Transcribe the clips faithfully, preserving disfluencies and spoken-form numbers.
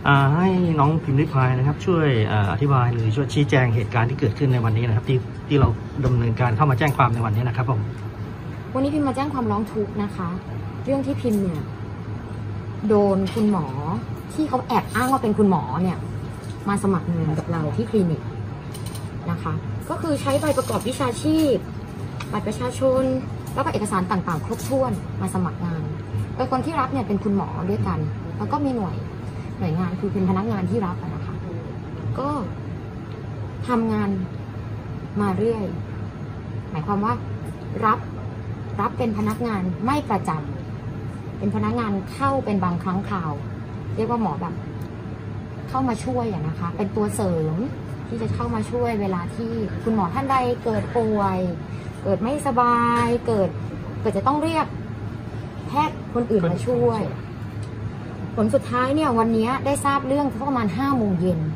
ให้น้องพิมพ์ริพายนะครับช่วยอธิบายหรือช่วยชี้แจงเหตุการณ์ที่เกิดขึ้นในวันนี้นะครับที่ที่เราดำเนินการเข้ามาแจ้งความในวันนี้นะครับผมวันนี้พิมพ์มาแจ้งความร้องทุกข์นะคะเรื่องที่พิมพ์เนี่ยโดนคุณหมอที่เขาแอบอ้างว่าเป็นคุณหมอเนี่ยมาสมัครงานกับเราที่คลินิกนะคะก็คือใช้ใบประกอบวิชาชีพบัตรประชาชนแล้วก็เอกสารต่างๆครบถ้วนมาสมัครงานโดยคนที่รับเนี่ยเป็นคุณหมอด้วยกันแล้วก็มีหน่วยหน่วยงานคือเป็นพนักงานที่รับนะคะก็ทำงานมาเรื่อยหมายความว่ารับรับเป็นพนักงานไม่ประจำเป็นพนักงานเข้าเป็นบางครั้งคราวเรียกว่าหมอแบบเข้ามาช่วยอะนะคะเป็นตัวเสริมที่จะเข้ามาช่วยเวลาที่คุณหมอท่านใดเกิดป่วยเกิดไม่สบายเกิดเกิดจะต้องเรียกแพทย์คนอื่นมาช่วยผลสุดท้ายเนี่ยวันนี้ได้ทราบเรื่องประมาณห้าโมงเย็น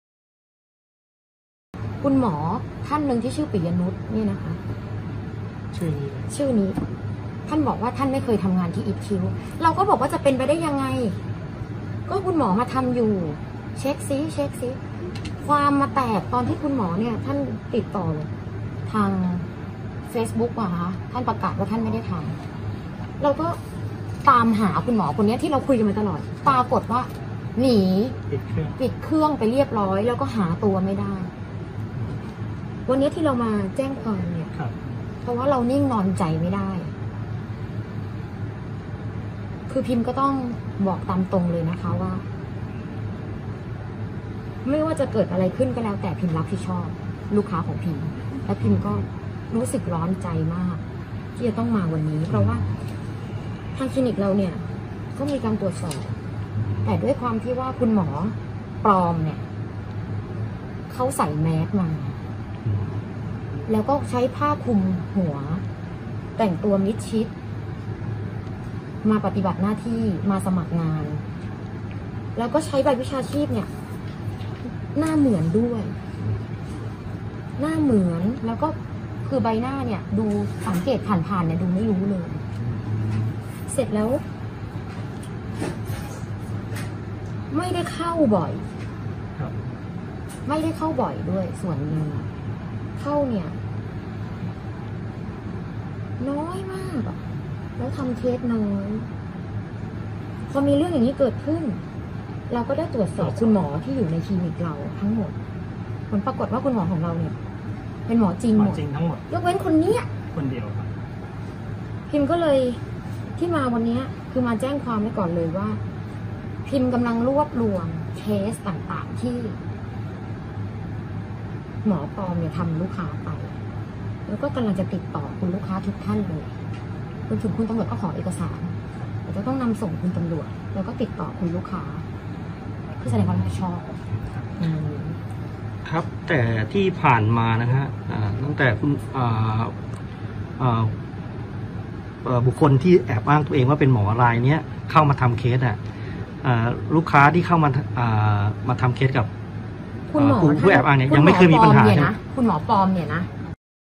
คุณหมอท่านหนึ่งที่ชื่อปิยนุชนี่นะคะชื่อนี้ชื่อนี้ท่านบอกว่าท่านไม่เคยทำงานที่อีคิวเราก็บอกว่าจะเป็นไปได้ยังไงก็คุณหมอมาทำอยู่เช็คซิเช็คซิความมาแตกตอนที่คุณหมอเนี่ยท่านติดต่อทาง Facebook อะคะท่านประกาศว่าท่านไม่ได้ทำเราก็ตามหาคุณหมอคนนี้ที่เราคุยกันมาตลอดปรากฏว่าหนีปิดเครื่องไปเรียบร้อยแล้วก็หาตัวไม่ได้วันนี้ที่เรามาแจ้งความเนี่ยเพราะว่าเรานิ่งนอนใจไม่ได้คือพิมพ์ก็ต้องบอกตามตรงเลยนะคะว่าไม่ว่าจะเกิดอะไรขึ้นก็แล้วแต่พิมพ์รับผิดชอบลูกค้าของพิมพ์และพิมพ์ก็รู้สึกร้อนใจมากที่จะต้องมาวันนี้เพราะว่าทางคลินิกเราเนี่ยก็มีการตรวจสอบแต่ด้วยความที่ว่าคุณหมอปลอมเนี่ยเขาใส่แมสมาแล้วก็ใช้ผ้าคลุมหัวแต่งตัวมิดชิดมาปฏิบัติหน้าที่มาสมัครงานแล้วก็ใช้ใบวิชาชีพเนี่ยหน้าเหมือนด้วยหน้าเหมือนแล้วก็คือใบหน้าเนี่ยดูสังเกตผ่านๆเนี่ยดูไม่รู้เลยเสร็จแล้วไม่ได้เข้าบ่อยไม่ได้เข้าบ่อยด้วยส่วนหนึ่งเข้าเนี่ยน้อยมากอะแล้วทำเคสน้อยพอมีเรื่องอย่างนี้เกิดขึ้นเราก็ได้ตรวจสอบคุณหมอที่อยู่ในคลินิกเราทั้งหมดผลปรากฏว่าคุณหมอของเราเนี่ยเป็นหมอจริงหมดจริงทั้งหมดยกเว้นคนนี้คนเดียวครับพิมพ์ก็เลยที่มาวันนี้คือมาแจ้งความไว้ก่อนเลยว่าพิมพ์กำลังรวบรวมเคสต่างๆที่หมอปลอมเนี่ยทำลูกค้าไปแล้วก็กำลังจะติดต่อคุณลูกค้าทุกท่านเลยจนถึงคุณตำรวจก็ขอเอกสารแต่จะต้องนำส่งคุณตำรวจแล้วก็ติดต่อคุณลูกค้าเพื่อแสดงความรับผิดชอบครับแต่ที่ผ่านมานะฮะตั้งแต่คุณบุคคลที่แอบอ้างตัวเองว่าเป็นหมอรายนี้เข้ามาทำเคสอ่ะลูกค้าที่เข้ามามาทำเคสกับคุณหมอผู้แอบอ้างเนี่ยยังไม่เคยมีปัญหานะคุณหมอปลอมเนี่ยนะ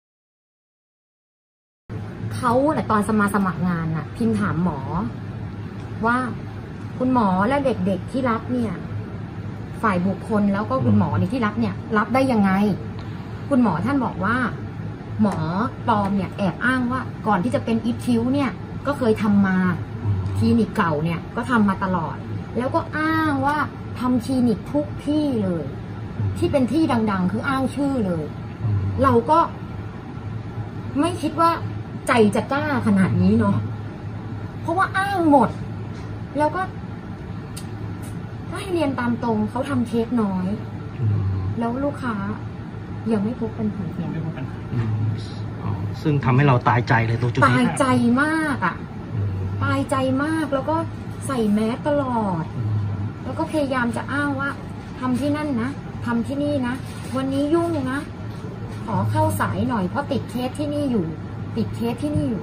เขาแต่ตอนสมาสมัครงานน่ะพิมพ์ถามหมอว่าคุณหมอและเด็กๆที่รับเนี่ยฝ่ายบุคคลแล้วก็คุณหมอเนี่ยที่รับเนี่ยรับได้ยังไงคุณหมอท่านบอกว่าหมอปลอมเนี่ยแอบอ้างว่าก่อนที่จะเป็นอีคิวเนี่ยก็เคยทำมาคลินิกเก่าเนี่ยก็ทำมาตลอดแล้วก็อ้างว่าทำคลินิกทุกที่เลยที่เป็นที่ดังๆคืออ้างชื่อเลยเราก็ไม่คิดว่าใจจะกล้าขนาดนี้เนาะเพราะว่าอ้างหมดแล้วก็ถ้าให้เรียนตามตรงเขาทำเคสน้อยแล้วลูกค้ายังไม่พบปัญหายังไม่พบปัญหาซึ่งทำให้เราตายใจเลยตรงจุดนี้ตายใจมากอ่ะตายใจมากแล้วก็ใส่แมสตลอดแล้วก็พยายามจะอ้างว่าทำที่นั่นนะทำที่นี่นะวันนี้ยุ่งนะขอเข้าสายหน่อยเพราะติดเคสที่นี่อยู่ติดเคสที่นี่อยู่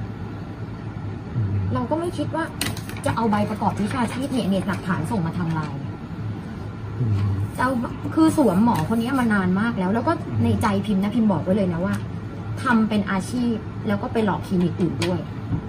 เราก็ไม่คิดว่าจะเอาใบประกอบวิชาชีพเนี่ยเนี่ยหลักฐานส่งมาทางไลน์จะเอาคือสวมหมอคนนี้มานานมากแล้วแล้วก็ในใจพิมพ์นะพิมพ์บอกไว้เลยนะว่าทำเป็นอาชีพแล้วก็ไปหลอกคลินิกอื่นด้วย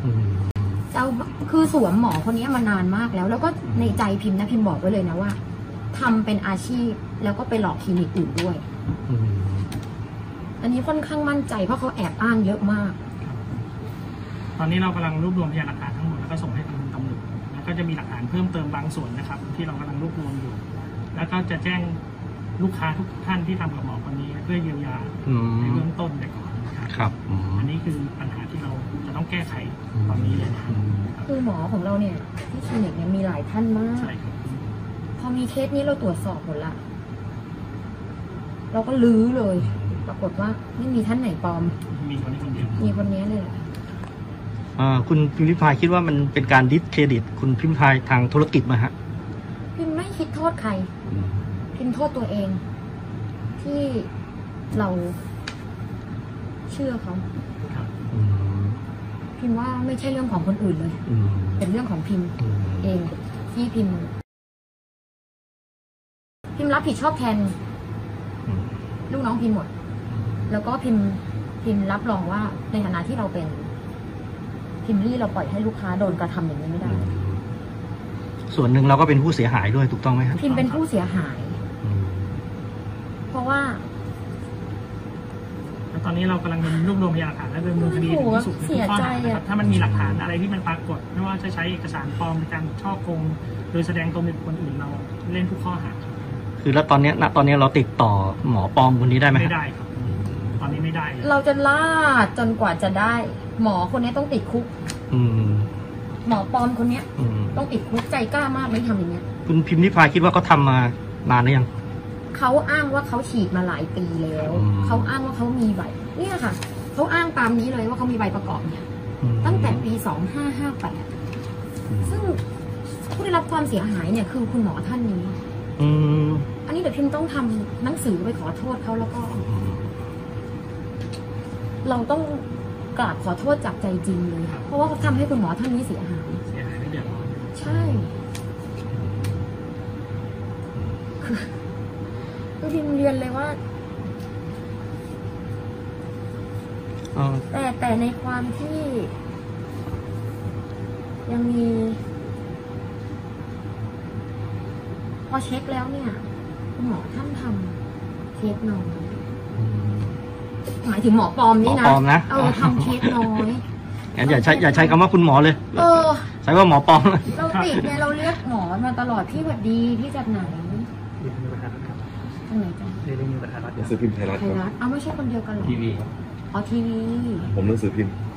จะเอาคือสวมหมอคนนี้มานานมากแล้วแล้วก็ในใจพิมพ์นะพิมพ์บอกไว้เลยนะว่าททำเป็นอาชีพแล้วก็ไปหลอกคลินิกอื่นด้วยอืมอันนี้ค่อนข้างมั่นใจเพราะเขาแอบอ้างเยอะมากตอนนี้เรากำลังรวบรวมพยานหลักฐานทั้งหมดแล้วก็ส่งให้ทางตำรวจแล้วก็จะมีหลักฐานเพิ่มเติมบางส่วนนะครับ ที่เรากำลังรวบรวมอยู่ แล้วก็จะแจ้งลูกค้าทุกท่านที่ทำกับหมอคนนี้เพื่อเยียวยาอืในมเบื้องต้นไปก่อนนะครับครับอืมอันนี้คือปัญหาที่เราจะต้องแก้ไขตอนนี้เลยนะครับอืมคือหมอของเราเนี่ยที่คลินิกเนี่ยมีหลายท่านมากใช่ครับพอมีเคสนี้เราตรวจสอบหมดละเราก็ลื้อเลย ปรากฏว่าไม่มีท่านไหนปลอมมีคนนี้คนเดียวมีคนนี้เลยแหละอ่าคุณพิมพิพายคิดว่ามันเป็นการดิสเครดิตคุณพิมพิพายทางธุรกิจไหมฮะพิมไม่คิดโทษใคร พิมโทษตัวเอง ที่เราเชื่อเขาครับอืมพิมว่าไม่ใช่เรื่องของคนอื่นเลยอืมเป็นเรื่องของพิมอืมเองที่พิม พิมรับผิดชอบแทนอืมลูกน้องพิมหมด แล้วก็พิมพิมรับรองว่าในฐานะที่เราเป็น พิมรี่เราปล่อยให้ลูกค้าโดนกระทำอย่างนี้ไม่ได้ส่วนหนึ่งเราก็เป็นผู้เสียหายด้วยถูกต้องไหมครับพิมเป็นผู้เสียหายอืมเพราะว่าแล้วตอนนี้เรากำลังรวบรวมพยานหลักฐานและดำเนินคดีถึงที่สุดในเสีทุกยข้อใจหาอะนะครับถ้ามันมีหลักฐานอะไรที่มันปรากฏไม่ว่าจะใช้เอกสารปลอมในการช่อโกงโดยแสดงตนเป็นคนอื่นเราเล่นทุกข้อหาครับคือแล้วตอนเนี้ยณตอนเนี้ยเราติดต่อหมอปลอมคนนี้ได้ไหมไม่ฮะได้ครับ ตอนนี้ไม่ได้เลยเราจะล่าจนกว่าจะได้ หมอคนนี้ต้องติดคุกอืมหมอปลอมคนเนี้ยอืมต้องติดคุกใจกล้ามากไม่ทำอย่างเงี้ยคุณพิมพิพายคิดว่าเขาทำมานานหรือยังเขาอ้างว่าเขาฉีดมาหลายปีแล้วอืมเขาอ้างว่าเขามีใบเนี่ยค่ะเขาอ้างตามนี้เลยว่าเขามีใบประกอบเนี่ยอืมตั้งแต่ปีสองห้าห้าแปดอืมซึ่งผู้ได้รับความเสียหายเนี่ยคือคุณหมอท่านนี้อืมอันนี้เดี๋ยวพิมต้องทำหนังสือไปขอโทษเขาแล้วก็ เราต้องกราบขอโทษจากใจจริงเลยค่ะเพราะว่าเขาทำให้คุณหมอท่านนี้เสียหายเสียหายไม่เดือดร้อนใช่คือคือพิมเรียนเลยว่าอ๋อแต่แต่ในความที่ ยังมี พอเช็คแล้วเนี่ยคุณหมอท่านทำเคสน้อยหมายถึงหมอปลอมหมอนี่นะปลอมนะเออทำเคสน้อยงั้นอย่าใช้อย่าใช้คำว่าคุณหมอเลยเออใช้ว่าหมอปลอมเราติดเนี่ยเราเรียกหมอมาตลอดพี่หวัดดีพี่จากไหนเรียนมีประธานครับทางไหนจ้ะเรียนมีประธานรัฐหนังสือพิมพ์ไทยรัฐไทคยรับรัฐเอาไม่ใช่คนเดียวกันเหรอทีวีครับอ๋อทีวีผมหนังสือพิมพ์